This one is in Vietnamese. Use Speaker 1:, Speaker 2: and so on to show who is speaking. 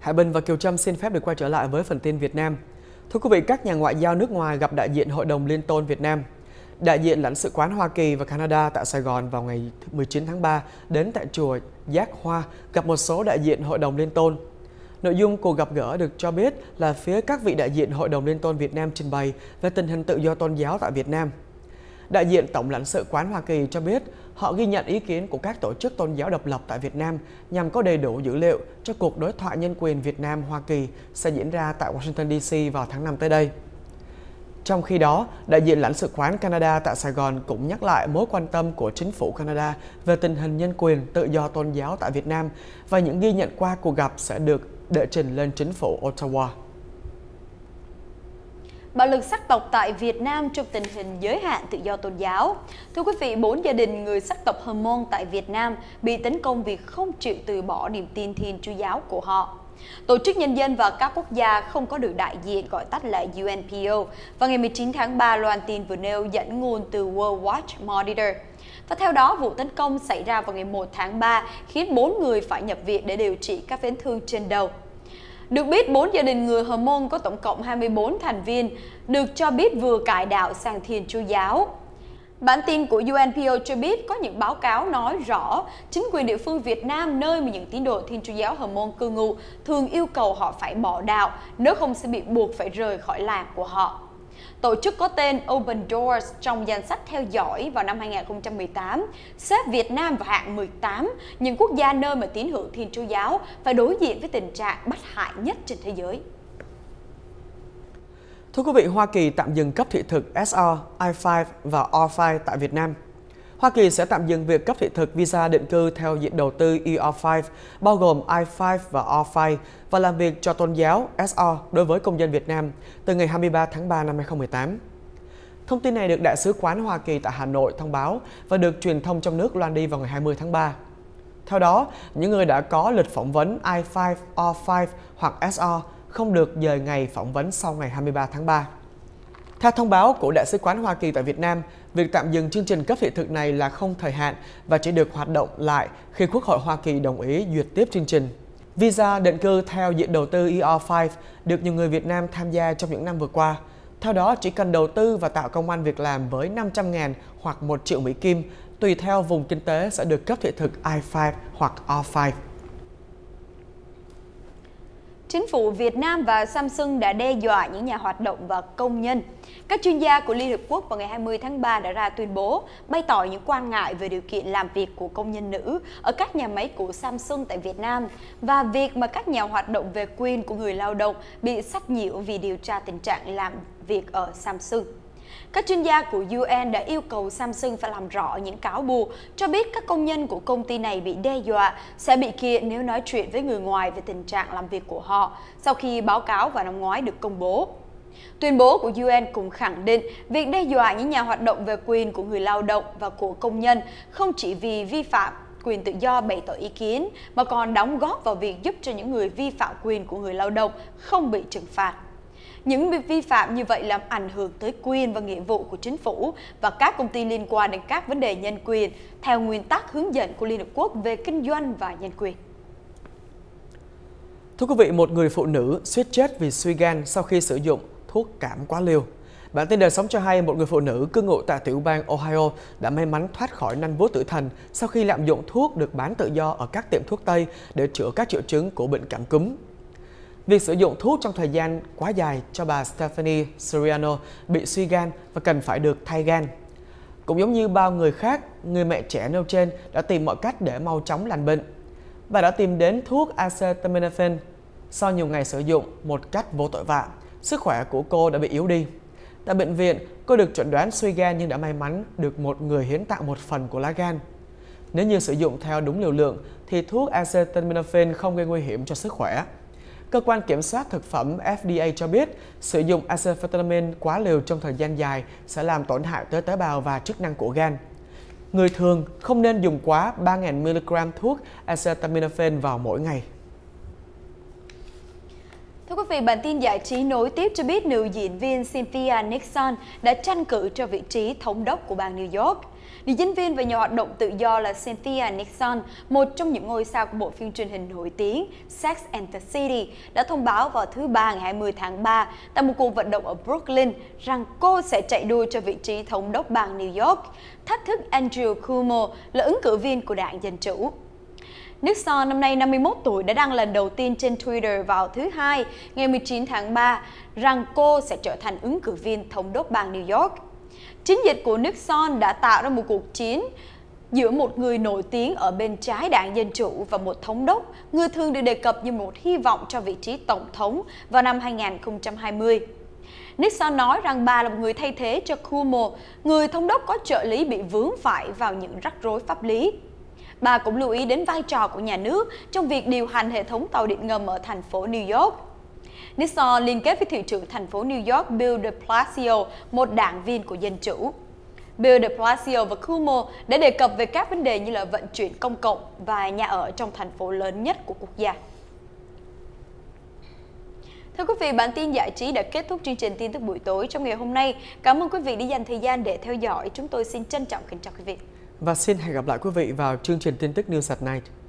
Speaker 1: Hải Bình và Kiều Trâm xin phép được quay trở lại với phần tin Việt Nam. Thưa quý vị, các nhà ngoại giao nước ngoài gặp đại diện Hội đồng Liên tôn Việt Nam. Đại diện lãnh sự quán Hoa Kỳ và Canada tại Sài Gòn vào ngày 19 tháng 3 đến tại chùa Giác Hoa gặp một số đại diện Hội đồng Liên tôn. Nội dung cuộc gặp gỡ được cho biết là phía các vị đại diện Hội đồng Liên tôn Việt Nam trình bày về tình hình tự do tôn giáo tại Việt Nam. Đại diện Tổng lãnh sự quán Hoa Kỳ cho biết họ ghi nhận ý kiến của các tổ chức tôn giáo độc lập tại Việt Nam nhằm có đầy đủ dữ liệu cho cuộc đối thoại nhân quyền Việt Nam-Hoa Kỳ sẽ diễn ra tại Washington DC vào tháng 5 tới đây. Trong khi đó, đại diện lãnh sự quán Canada tại Sài Gòn cũng nhắc lại mối quan tâm của chính phủ Canada về tình hình nhân quyền tự do tôn giáo tại Việt Nam và những ghi nhận qua cuộc gặp sẽ được đệ trình lên chính phủ Ottawa.
Speaker 2: Bạo lực sắc tộc tại Việt Nam trong tình hình giới hạn tự do tôn giáo. Thưa quý vị, 4 gia đình người sắc tộc Hờ Mông tại Việt Nam bị tấn công vì không chịu từ bỏ niềm tin Thiên Chúa giáo của họ. Tổ chức Nhân dân và các quốc gia không có được đại diện, gọi tắt là UNPO, vào ngày 19 tháng 3 loan tin vừa nêu dẫn nguồn từ World Watch Monitor. Và theo đó, vụ tấn công xảy ra vào ngày 1 tháng 3 khiến 4 người phải nhập viện để điều trị các vết thương trên đầu. Được biết, 4 gia đình người Hờ Mông có tổng cộng 24 thành viên, được cho biết vừa cải đạo sang Thiên Chúa giáo. Bản tin của UNPO cho biết có những báo cáo nói rõ chính quyền địa phương Việt Nam nơi mà những tín đồ Thiên Chúa giáo Hờ Mông cư ngụ thường yêu cầu họ phải bỏ đạo, nếu không sẽ bị buộc phải rời khỏi làng của họ. Tổ chức có tên Open Doors trong danh sách theo dõi vào năm 2018 xếp Việt Nam vào hạng 18 những quốc gia nơi mà tín hữu Thiên Chúa giáo phải đối diện với tình trạng bắt hại nhất trên thế giới.
Speaker 1: Thưa quý vị, Hoa Kỳ tạm dừng cấp thị thực SR, I-5 và R-5 tại Việt Nam. Hoa Kỳ sẽ tạm dừng việc cấp thị thực visa định cư theo diện đầu tư ER-5, bao gồm I-5 và R-5, và làm việc cho tôn giáo SR đối với công dân Việt Nam từ ngày 23 tháng 3 năm 2018. Thông tin này được Đại sứ quán Hoa Kỳ tại Hà Nội thông báo và được truyền thông trong nước loan đi vào ngày 20 tháng 3. Theo đó, những người đã có lịch phỏng vấn I-5, R-5 hoặc SR không được dời ngày phỏng vấn sau ngày 23 tháng 3. Theo thông báo của Đại sứ quán Hoa Kỳ tại Việt Nam, việc tạm dừng chương trình cấp thị thực này là không thời hạn và chỉ được hoạt động lại khi Quốc hội Hoa Kỳ đồng ý duyệt tiếp chương trình. Visa định cư theo diện đầu tư ER-5 được nhiều người Việt Nam tham gia trong những năm vừa qua. Theo đó, chỉ cần đầu tư và tạo công ăn việc làm với 500.000 hoặc 1 triệu Mỹ Kim, tùy theo vùng kinh tế sẽ được cấp thị thực I-5 hoặc R-5.
Speaker 2: Chính phủ Việt Nam và Samsung đã đe dọa những nhà hoạt động và công nhân. Các chuyên gia của Liên Hợp Quốc vào ngày 20 tháng 3 đã ra tuyên bố bày tỏ những quan ngại về điều kiện làm việc của công nhân nữ ở các nhà máy của Samsung tại Việt Nam và việc mà các nhà hoạt động về quyền của người lao động bị sách nhiễu vì điều tra tình trạng làm việc ở Samsung. Các chuyên gia của UN đã yêu cầu Samsung phải làm rõ những cáo buộc, cho biết các công nhân của công ty này bị đe dọa sẽ bị kiện nếu nói chuyện với người ngoài về tình trạng làm việc của họ sau khi báo cáo vào năm ngoái được công bố. Tuyên bố của UN cũng khẳng định việc đe dọa những nhà hoạt động về quyền của người lao động và của công nhân không chỉ vì vi phạm quyền tự do bày tỏ ý kiến mà còn đóng góp vào việc giúp cho những người vi phạm quyền của người lao động không bị trừng phạt. Những việc vi phạm như vậy làm ảnh hưởng tới quyền và nghĩa vụ của chính phủ và các công ty liên quan đến các vấn đề nhân quyền theo nguyên tắc hướng dẫn của Liên Hợp Quốc về kinh doanh và nhân quyền.
Speaker 1: Thưa quý vị, một người phụ nữ suýt chết vì suy gan sau khi sử dụng thuốc cảm quá liều. Bản tin đời sống cho hay một người phụ nữ cư ngụ tại tiểu bang Ohio đã may mắn thoát khỏi nanh vuốt tử thần sau khi lạm dụng thuốc được bán tự do ở các tiệm thuốc Tây để chữa các triệu chứng của bệnh cảm cúm. Việc sử dụng thuốc trong thời gian quá dài cho bà Stephanie Soriano bị suy gan và cần phải được thay gan. Cũng giống như bao người khác, người mẹ trẻ nêu trên đã tìm mọi cách để mau chóng lành bệnh. Bà đã tìm đến thuốc acetaminophen. Sau nhiều ngày sử dụng một cách vô tội vạ, sức khỏe của cô đã bị yếu đi. Tại bệnh viện, cô được chẩn đoán suy gan nhưng đã may mắn được một người hiến tặng một phần của lá gan. Nếu như sử dụng theo đúng liều lượng thì thuốc acetaminophen không gây nguy hiểm cho sức khỏe. Cơ quan kiểm soát thực phẩm FDA cho biết sử dụng acetaminophen quá liều trong thời gian dài sẽ làm tổn hại tới tế bào và chức năng của gan. Người thường không nên dùng quá 3.000 mg thuốc acetaminophen vào mỗi ngày.
Speaker 2: Thưa quý vị, bản tin giải trí nối tiếp cho biết nữ diễn viên Cynthia Nixon đã tranh cử cho vị trí thống đốc của bang New York. Nữ diễn viên và nhà hoạt động tự do là Cynthia Nixon, một trong những ngôi sao của bộ phim truyền hình nổi tiếng Sex and the City, đã thông báo vào thứ Ba ngày 20 tháng 3 tại một cuộc vận động ở Brooklyn rằng cô sẽ chạy đua cho vị trí thống đốc bang New York, thách thức Andrew Cuomo là ứng cử viên của đảng Dân Chủ. Nixon năm nay 51 tuổi đã đăng lần đầu tiên trên Twitter vào thứ Hai, ngày 19 tháng 3, rằng cô sẽ trở thành ứng cử viên thống đốc bang New York. Chiến dịch của Nixon đã tạo ra một cuộc chiến giữa một người nổi tiếng ở bên trái đảng Dân Chủ và một thống đốc, người thường được đề cập như một hy vọng cho vị trí tổng thống vào năm 2020. Nixon nói rằng bà là một người thay thế cho Cuomo, người thống đốc có trợ lý bị vướng phải vào những rắc rối pháp lý. Bà cũng lưu ý đến vai trò của nhà nước trong việc điều hành hệ thống tàu điện ngầm ở thành phố New York. Nixon liên kết với thị trưởng thành phố New York Bill de Blasio, một đảng viên của Dân Chủ. Bill de Blasio và Cuomo đã đề cập về các vấn đề như là vận chuyển công cộng và nhà ở trong thành phố lớn nhất của quốc gia. Thưa quý vị, bản tin giải trí đã kết thúc chương trình tin tức buổi tối trong ngày hôm nay. Cảm ơn quý vị đã dành thời gian để theo dõi. Chúng tôi xin trân trọng kính chào quý vị.
Speaker 1: Và xin hẹn gặp lại quý vị vào chương trình tin tức News at Night.